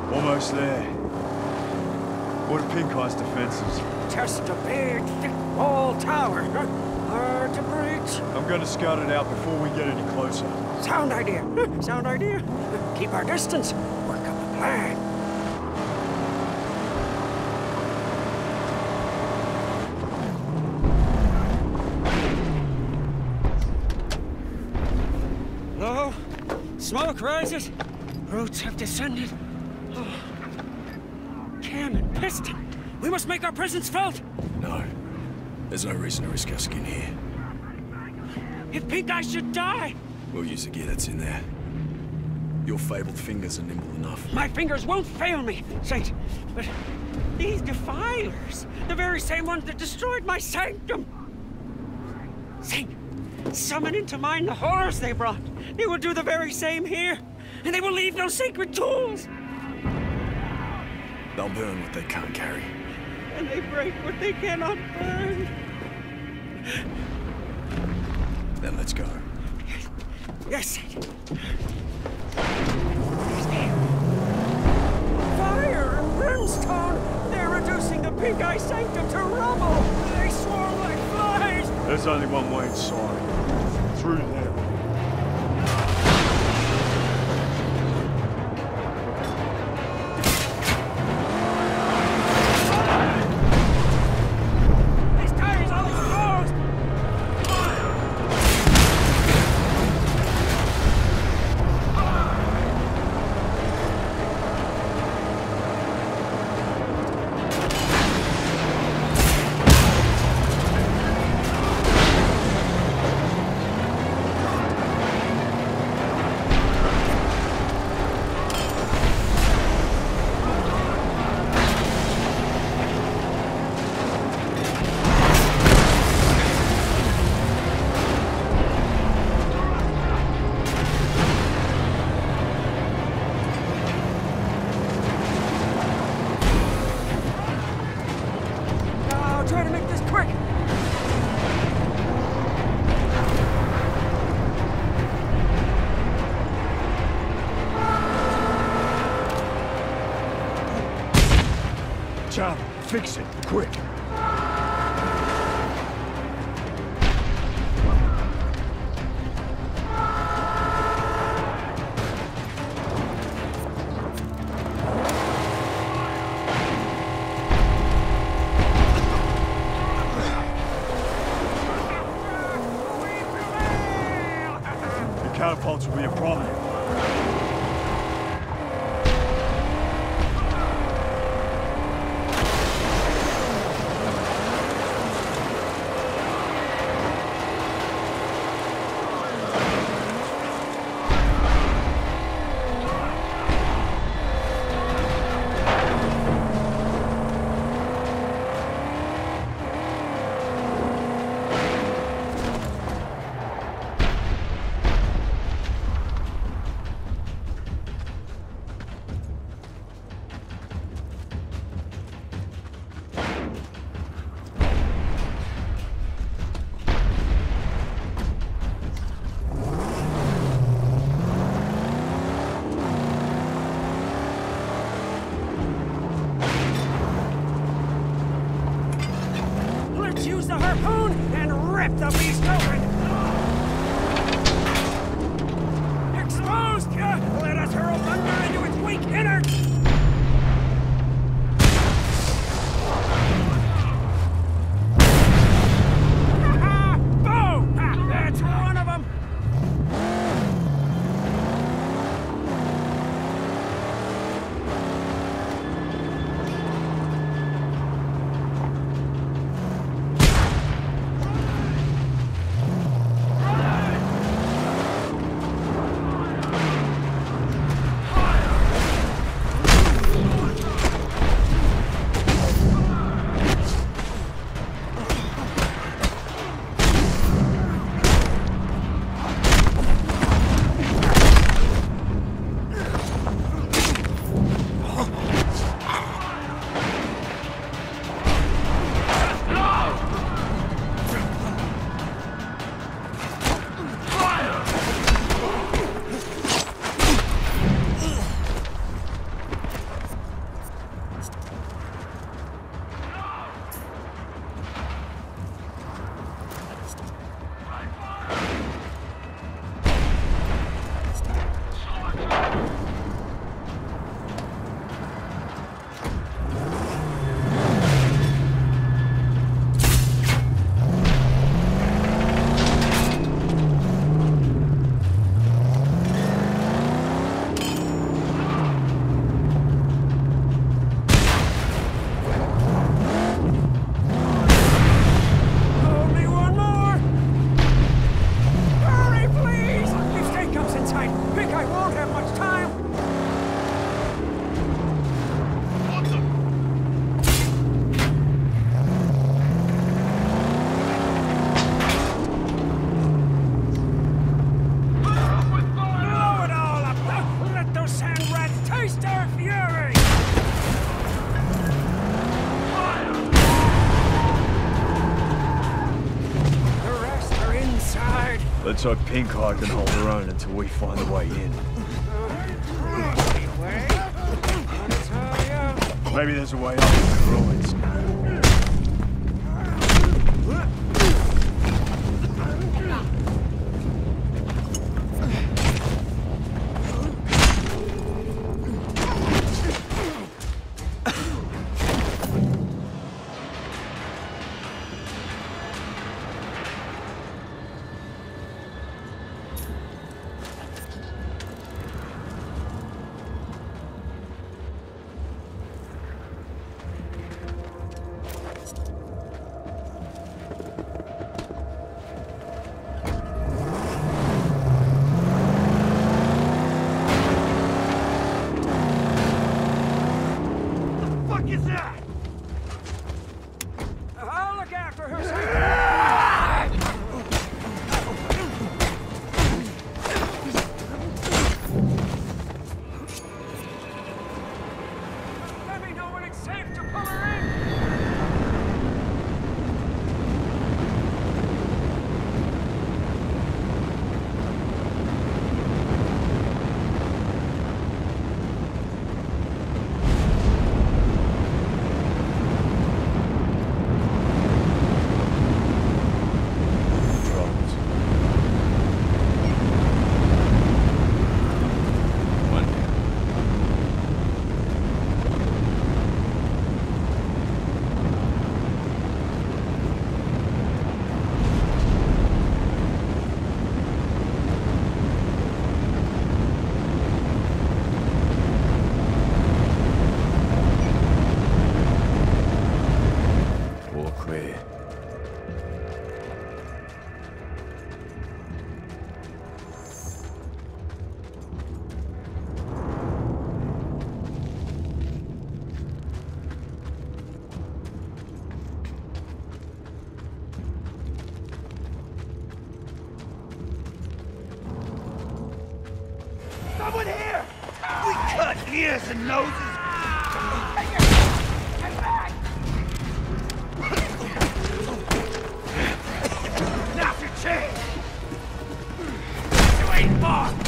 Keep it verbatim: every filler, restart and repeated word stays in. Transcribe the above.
Almost there. What are Pink Eye's defenses? Just a big, thick wall tower. Hard to breach. I'm gonna scout it out before we get any closer. Sound idea. Sound idea. Keep our distance. Work up a plan. Low. Smoke rises. Roots have descended. Oh. Cam and Piston. We must make our presence felt. No. There's no reason to risk our skin here. If Pink Eye should die! We'll use the gear that's in there. Your fabled fingers are nimble enough. My fingers won't fail me, Saint. But these defilers, the very same ones that destroyed my sanctum. Saint, summon into mind the horrors they brought. They will do the very same here. And they will leave no sacred tools. They'll burn what they can't carry. And they break what they cannot burn. Then let's go. Yes, Saint. Fire and brimstone! They're reducing the Pink Eye Sanctum to rubble! They swarm like flies! There's only one way inside. Through there. Charlie, fix it, quick. The catapults will be a problem. Use the harpoon and rip the beast open! Exposed! Let us hurl thunder into its weak innards! Boom! That's one of them! Let's hope Pink Eye can hold her own until we find a way in. Maybe there's a way up in the ruins. Someone here! We cut ears and noses! Now's your chance! You ain't far!